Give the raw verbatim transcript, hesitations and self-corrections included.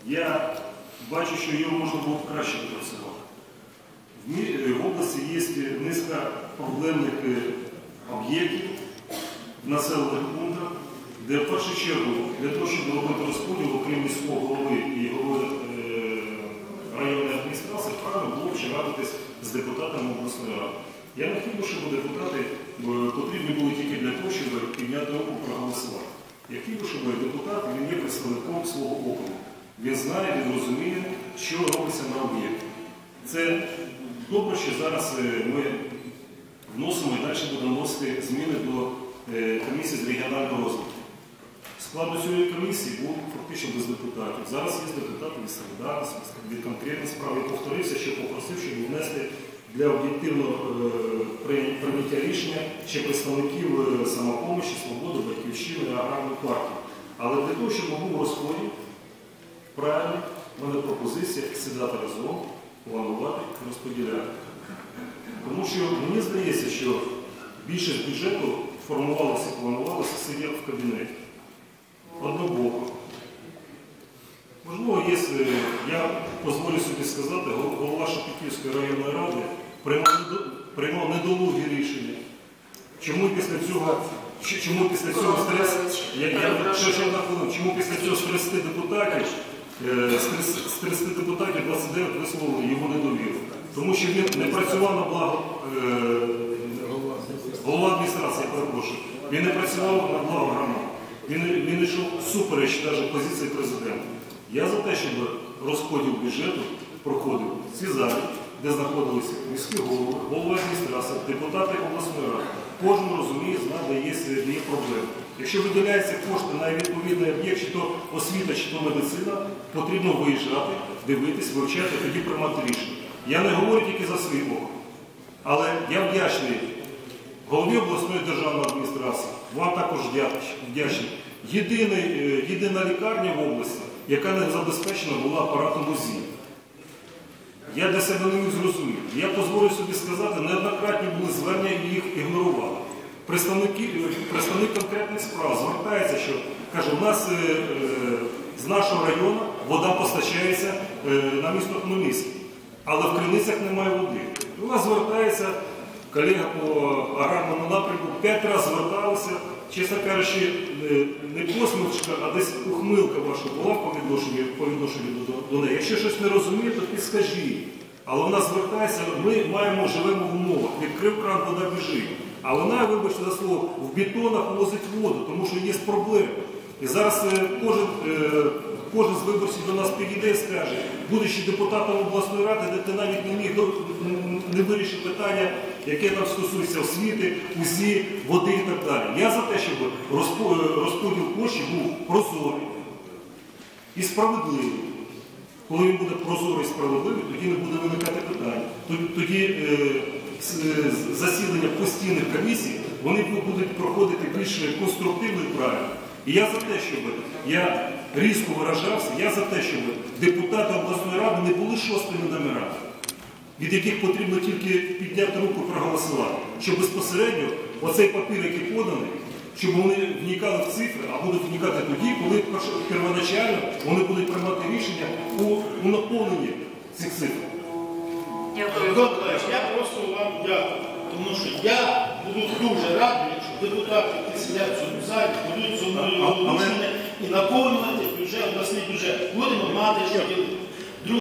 Я бачу, що його можна було б краще допрацювати. В області є низка проблемних об'єктів в населених пунктах, де в першу чергу для того, щоб робити розподіл, окрім міського голови і голови районної адміністрації, правильно було б ще радитись з депутатами обласної ради. Я не хотів, щоб депутати потрібні були тільки для того, щоб підняти руку проголосувати. Я хотів, щоб депутат, він є представником свого округу. Він знає, він розуміє, що робиться на об'єкті. Це добре, що зараз ми вносимо і далі будемо вносити зміни до комісії з регіонального розвитку. Складу цієї комісії був фактично без депутатів. Зараз є депутати від Солідарності, від конкретної справи. Я повторився, що попросив, щоб внести для об'єктивного прийняття рішення ще представників Самопомочі, Свободи, Батьківщини, Аграрної партії. Але для того, щоб був розподіл, правильно, в мене пропозиція сідати разом, планувати, розподіляти. Тому що мені здається, що більшість бюджету формувалося і планувалося, сидять в кабінеті. Однобоко. Можливо, якщо я дозволю собі сказати, голова Шепетівської районної ради приймав недолугі рішення. Чому після цього, чому після цього стрес, я, я, ще, ще одна хвилина, чому після цього з тридцяти депутатів, з тридцяти депутатів двадцять дев'ять висловили його недовіру? Тому що він не працював на благо, е, голова адміністрації, я перепрошую, він не працював на благо громади. Він, він йшов супереч навіть позиції президента. Я за те, щоб розподіл бюджету проходив в цій залі, де знаходилися міські голови, голови адміністрації, депутати обласної ради. Кожен розуміє, знає, де є, де є проблеми. Якщо виділяються кошти на відповідний об'єкт, чи то освіта, чи то медицина, потрібно виїжджати, дивитись, вивчати, тоді приймати рішення. Я не говорю тільки за свій округ, але я вдячний голові обласної державної адміністрації, вам також вдячний. Єдиний, єдина лікарня в області, яка не забезпечена була апаратом УЗІ. Я для себе не міг зрозуміти. Я дозволю собі сказати, неоднократні були звернення і їх ігнорували. Представник конкретних справ звертається, що каже, у нас е, е, з нашого району вода постачається е, на місто Хмельницький, але в криницях немає води. У нас звертається колега по аграрному напрямку, п'ять разів зверталися, чесно кажучи, не посмішка, а десь ухмилка ваша була по відношенню, по відношенню до, до неї. Якщо щось не розуміє, то підскажіть. Але вона звертається, ми маємо, живемо в умовах, відкрив кран, вода біжить. А вона, вибачте за слово, в бетонах возить воду, тому що є проблеми. І зараз кожен, кожен з виборців до нас підійде і скаже, будучи депутатом обласної ради, де ти навіть не міг не вирішити питання, яке там стосується освіти, УЗІ, води і так далі. Я за те, щоб розподіл коштів був прозорий і справедливий. Коли він буде прозорий і справедливий, тоді не буде виникати питання. Тоді е, засідання постійних комісій, вони будуть проходити більш конструктивно і правильно. І я за те, щоб я різко виражався, я за те, щоб депутати обласної ради не були шостими номерами, від яких потрібно тільки підняти руку і проголосувати. Щоб безпосередньо оцей папір, який поданий, щоб вони вникали в цифри, а будуть вникати тоді, коли первоначально вони будуть приймати рішення у, у наповненні цих цифр. Дякую. Я просто вам дякую, тому що я буду дуже радий, якщо депутати, які сидять в цьому залі, будуть зі мною і наповнювати бюджет, обласний бюджет. Будемо мати що ділити.